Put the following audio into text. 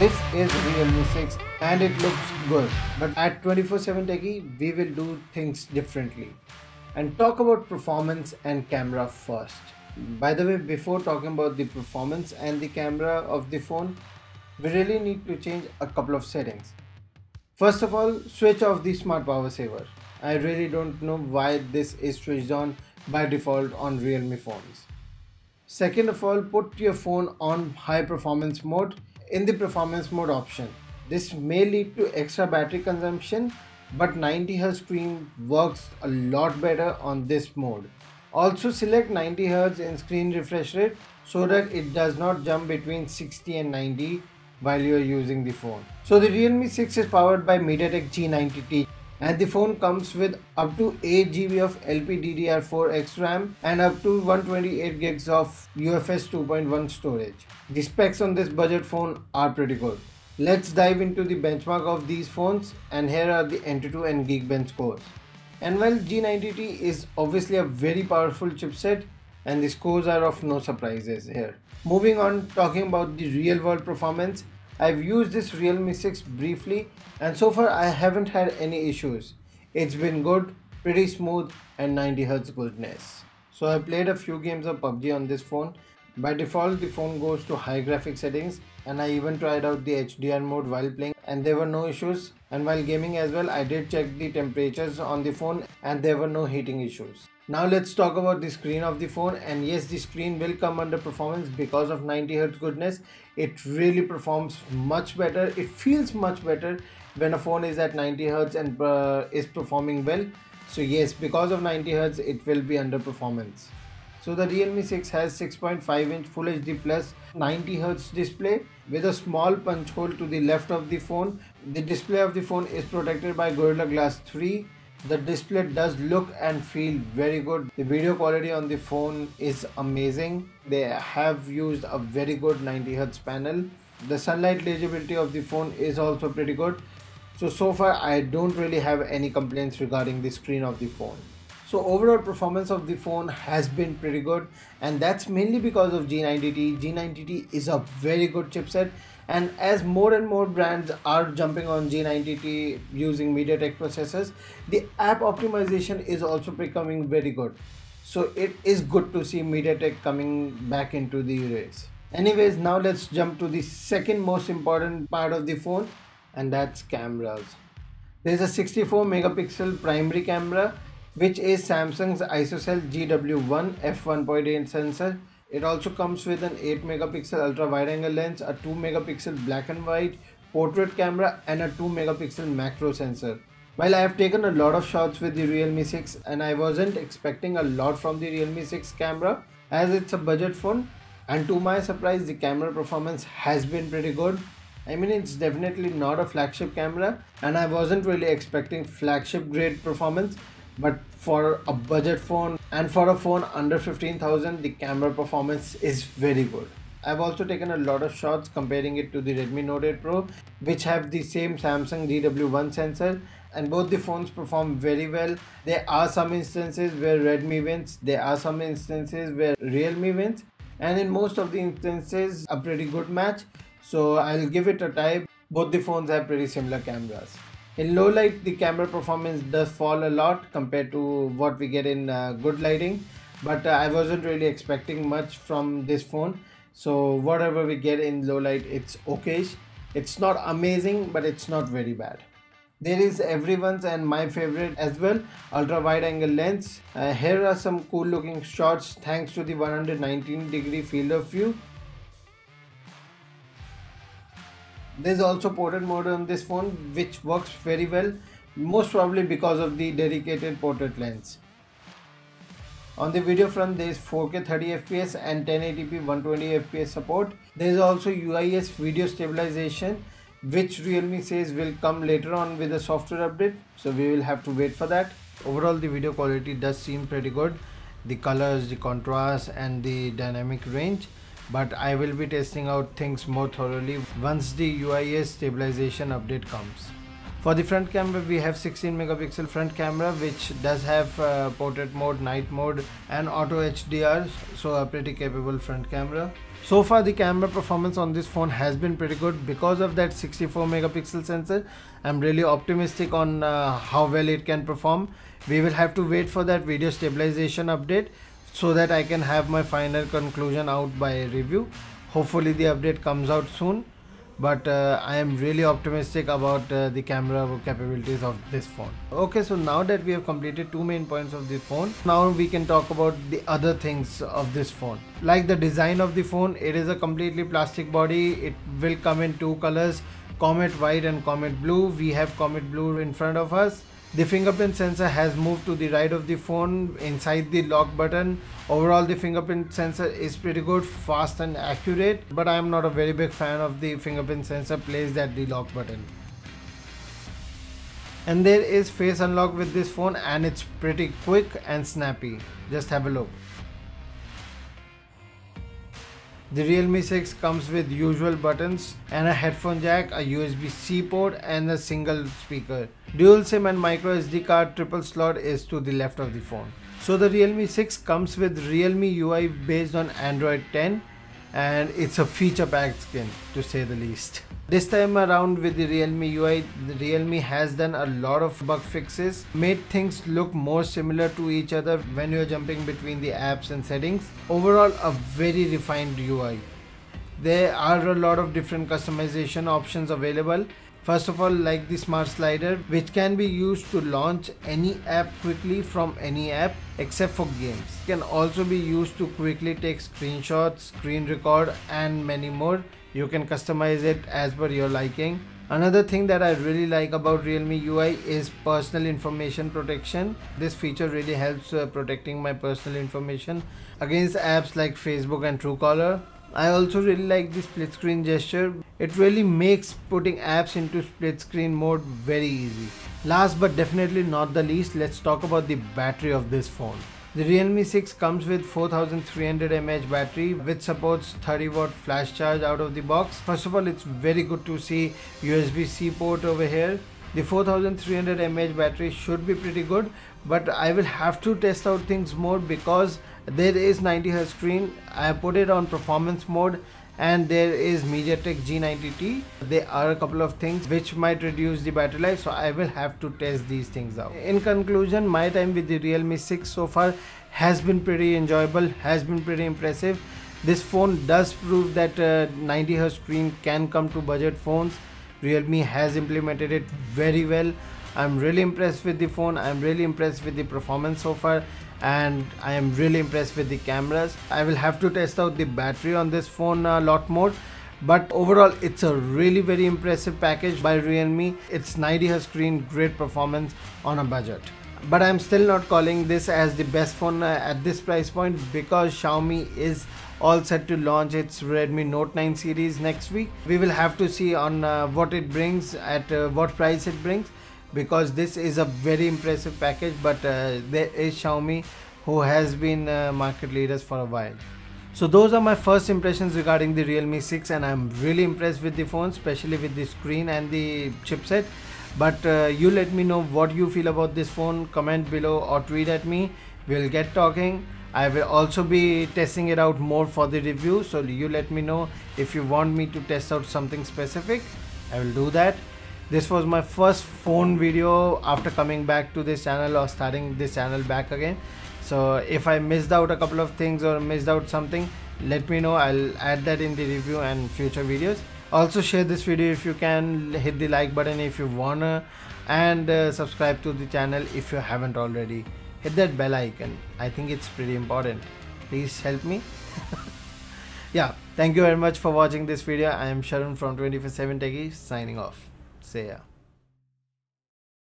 This is Realme 6 and it looks good. But at 24/7 Techie, we will do things differently and talk about performance and camera first. By the way, before talking about the performance and the camera of the phone, we really need to change a couple of settings. First of all, switch off the smart power saver. I really don't know why this is switched on by default on Realme phones. Second of all, put your phone on high performance mode in the performance mode option. This may lead to extra battery consumption, but 90Hz screen works a lot better on this mode. Also select 90Hz in screen refresh rate so that it does not jump between 60 and 90 while you are using the phone. So the Realme 6 is powered by MediaTek G90T and the phone comes with up to 8GB of LPDDR4X RAM and up to 128GB of UFS 2.1 storage. The specs on this budget phone are pretty good. Let's dive into the benchmark of these phones, and here are the Antutu and Geekbench scores. And while G90T is obviously a very powerful chipset, and the scores are of no surprises here. Moving on, talking about the real world performance, I've used this Realme 6 briefly and so far I haven't had any issues. It's been good, pretty smooth and 90Hz goodness. So I played a few games of PUBG on this phone. By default the phone goes to high graphic settings and I even tried out the HDR mode while playing and there were no issues, and while gaming as well I did check the temperatures on the phone and there were no heating issues. Now let's talk about the screen of the phone, and yes, the screen will come under performance because of 90Hz goodness. It really performs much better. It feels much better when a phone is at 90Hz and is performing well. So yes, because of 90Hz it will be under performance. So the Realme 6 has 6.5-inch Full HD Plus 90Hz display with a small punch hole to the left of the phone. The display of the phone is protected by Gorilla Glass 3. The display does look and feel very good. The video quality on the phone is amazing. They have used a very good 90Hz panel. The sunlight legibility of the phone is also pretty good. So far I don't really have any complaints regarding the screen of the phone. So overall performance of the phone has been pretty good, and that's mainly because of G90T. G90T is a very good chipset, and as more and more brands are jumping on G90T using MediaTek processors, the app optimization is also becoming very good. So it is good to see MediaTek coming back into the race. Anyways, now let's jump to the second most important part of the phone, and that's cameras. There's a 64 megapixel primary camera, which is Samsung's ISOCELL GW1 f1.8 sensor. It also comes with an 8 megapixel ultra wide angle lens, a 2 megapixel black and white portrait camera and a 2 megapixel macro sensor. While I have taken a lot of shots with the Realme 6 and I wasn't expecting a lot from the Realme 6 camera as it's a budget phone, and to my surprise the camera performance has been pretty good. I mean, it's definitely not a flagship camera and I wasn't really expecting flagship grade performance, but for a budget phone and for a phone under 15,000 the camera performance is very good. I've also taken a lot of shots comparing it to the Redmi Note 8 Pro, which have the same Samsung GW1 sensor, and both the phones perform very well. There are some instances where Redmi wins, there are some instances where Realme wins, and in most of the instances a pretty good match. So I'll give it a tie. Both the phones have pretty similar cameras. In low light the camera performance does fall a lot compared to what we get in good lighting, but I wasn't really expecting much from this phone. So whatever we get in low light, it's okay. It's not amazing, but it's not very bad. There is everyone's and my favorite as well, ultra wide angle lens. Here are some cool looking shots thanks to the 119-degree field of view. There's also portrait mode on this phone, which works very well, most probably because of the dedicated portrait lens. On the video front, there is 4K 30fps and 1080p 120fps support. There is also UIS video stabilization, which Realme says will come later on with a software update, so we will have to wait for that. Overall the video quality does seem pretty good, the colors, the contrast and the dynamic range, but I will be testing out things more thoroughly once the UIS stabilization update comes. For the front camera, we have 16 megapixel front camera, which does have portrait mode, night mode and auto HDR, so a pretty capable front camera. So far the camera performance on this phone has been pretty good because of that 64 megapixel sensor. I'm really optimistic on how well it can perform. We will have to wait for that video stabilization update so that I can have my final conclusion out by review. Hopefully the update comes out soon. But I am really optimistic about the camera capabilities of this phone. Okay, so now that we have completed two main points of the phone, now we can talk about the other things of this phone. Like the design of the phone, it is a completely plastic body. It will come in two colors, Comet White and Comet Blue. We have Comet Blue in front of us. The fingerprint sensor has moved to the right of the phone inside the lock button. Overall, the fingerprint sensor is pretty good, fast and accurate, but I am not a very big fan of the fingerprint sensor placed at the lock button. And there is face unlock with this phone and it's pretty quick and snappy. Just have a look. The Realme 6 comes with usual buttons and a headphone jack, a USB-C port and a single speaker. Dual SIM and micro SD card triple slot is to the left of the phone. So the Realme 6 comes with Realme UI based on Android 10 and it's a feature packed skin to say the least. This time around with the Realme UI, the Realme has done a lot of bug fixes, made things look more similar to each other when you're jumping between the apps and settings. Overall, a very refined UI. There are a lot of different customization options available. First of all, like the smart slider, which can be used to launch any app quickly from any app except for games. It can also be used to quickly take screenshots, screen record and many more. You can customize it as per your liking. Another thing that I really like about Realme UI is personal information protection. This feature really helps protecting my personal information against apps like Facebook and Truecaller. I also really like the split screen gesture. It really makes putting apps into split screen mode very easy. Last but definitely not the least, let's talk about the battery of this phone. The Realme 6 comes with 4300 mAh battery which supports 30 watt flash charge out of the box. First of all, it's very good to see USB-C port over here. The 4300 mAh battery should be pretty good, but I will have to test out things more because there is 90Hz screen. I put it on performance mode and there is MediaTek G90T. There are a couple of things which might reduce the battery life, so I will have to test these things out. In conclusion, my time with the Realme 6 so far has been pretty enjoyable, has been pretty impressive. This phone does prove that 90Hz screen can come to budget phones. Realme has implemented it very well. I'm really impressed with the phone. I'm really impressed with the performance so far, and I am really impressed with the cameras. I will have to test out the battery on this phone a lot more, but overall it's a really very impressive package by Realme. It's 90Hz screen, great performance on a budget. But I'm still not calling this as the best phone at this price point because Xiaomi is all set to launch its Redmi Note 9 series next week. We will have to see on what it brings, at what price it brings, because this is a very impressive package, but there is Xiaomi who has been market leaders for a while. So those are my first impressions regarding the Realme 6 and I'm really impressed with the phone, especially with the screen and the chipset. But you let me know what you feel about this phone, comment below or tweet at me. We'll get talking. I will also be testing it out more for the review, so you let me know if you want me to test out something specific. I will do that. This was my first phone video after coming back to this channel or starting this channel back again. So if I missed out a couple of things or missed out something, let me know. I'll add that in the review and future videos. Also share this video if you can, hit the like button if you wanna, and subscribe to the channel if you haven't already. Hit that bell icon. I think it's pretty important. Please help me. Yeah, thank you very much for watching this video. I am Sharan from 24/7 Techie signing off. See ya.